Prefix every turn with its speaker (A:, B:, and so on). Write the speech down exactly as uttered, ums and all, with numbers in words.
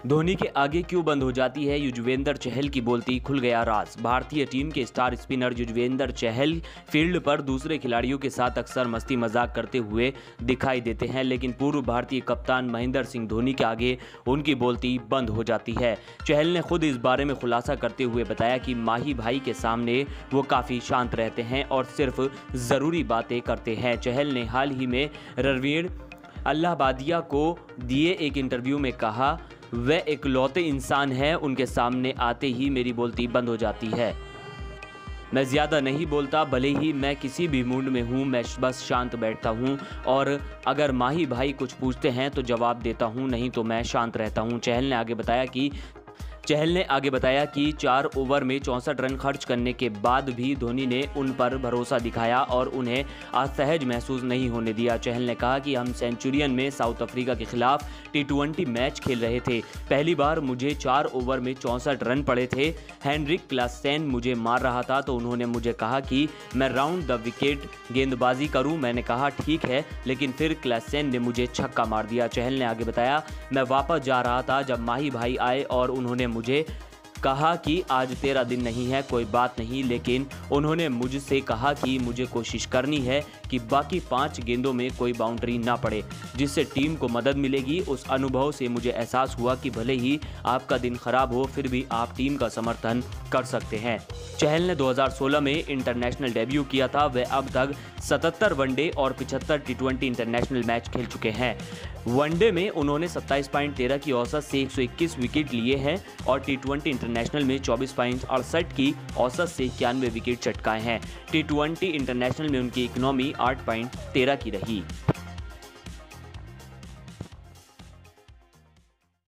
A: धोनी के आगे क्यों बंद हो जाती है युजवेंद्र चहल की बोलती, खुल गया राज। भारतीय टीम के star spinner Yuzvendra Chahal field पर दूसरे खिलाड़ियों के साथ अक्सर मस्ती मजाक करते हुए दिखाई देते हैं, लेकिन पूर्व भारतीय कप्तान महेंद्र सिंह धोनी के आगे उनकी बोलती बंद हो जाती है। चहल ने खुद इस बारे में खुलासा करते हुए बताया कि माही भाई के सामने वो काफ़ी शांत रहते हैं और सिर्फ ज़रूरी बातें करते हैं। चहल ने हाल ही में रणवीर अल्लाहबादिया को दिए एक इंटरव्यू में कहा, वह इकलौते इंसान हैं, उनके सामने आते ही मेरी बोलती बंद हो जाती है। मैं ज़्यादा नहीं बोलता, भले ही मैं किसी भी मूड में हूँ, मैं बस शांत बैठता हूँ और अगर माही भाई कुछ पूछते हैं तो जवाब देता हूँ, नहीं तो मैं शांत रहता हूँ। चहल ने आगे बताया कि चहल ने आगे बताया कि चार ओवर में चौंसठ रन खर्च करने के बाद भी धोनी ने उन पर भरोसा दिखाया और उन्हें असहज महसूस नहीं होने दिया। चहल ने कहा कि हम सेंचुरियन में साउथ अफ्रीका के खिलाफ टी ट्वेंटी मैच खेल रहे थे। पहली बार मुझे चार ओवर में चौंसठ रन पड़े थे। हेनरिक क्लासेन मुझे मार रहा था तो उन्होंने मुझे कहा कि मैं राउंड द विकेट गेंदबाजी करूं। मैंने कहा ठीक है, लेकिन फिर क्लासेन ने मुझे छक्का मार दिया। चहल ने आगे बताया, मैं वापस जा रहा था जब माही भाई आए और उन्होंने मुझे कहा कि आज तेरा दिन नहीं है, कोई बात नहीं, लेकिन उन्होंने मुझसे कहा कि मुझे कोशिश करनी है कि बाकी पांच गेंदों में कोई बाउंड्री ना पड़े, जिससे टीम को मदद मिलेगी। उस अनुभव से मुझे एहसास हुआ कि भले ही आपका दिन खराब हो, फिर भी आप टीम का समर्थन कर सकते हैं। चहल ने दो हज़ार सोलह में इंटरनेशनल डेब्यू किया था। वह अब तक सतहत्तर वनडे और पचहत्तर टी ट्वेंटी इंटरनेशनल मैच खेल चुके हैं। वनडे में उन्होंने सत्ताईस पॉइंट तेरह की औसत से एक सौ इक्कीस विकेट लिए हैं और टी ट्वेंटी इंटरनेशनल में चौबीस पॉइंट अड़सठ की औसत से इक्यानवे विकेट चटकाए हैं। टी ट्वेंटी इंटरनेशनल में उनकी इकोनॉमी आठ पॉइंट तेरह की रही।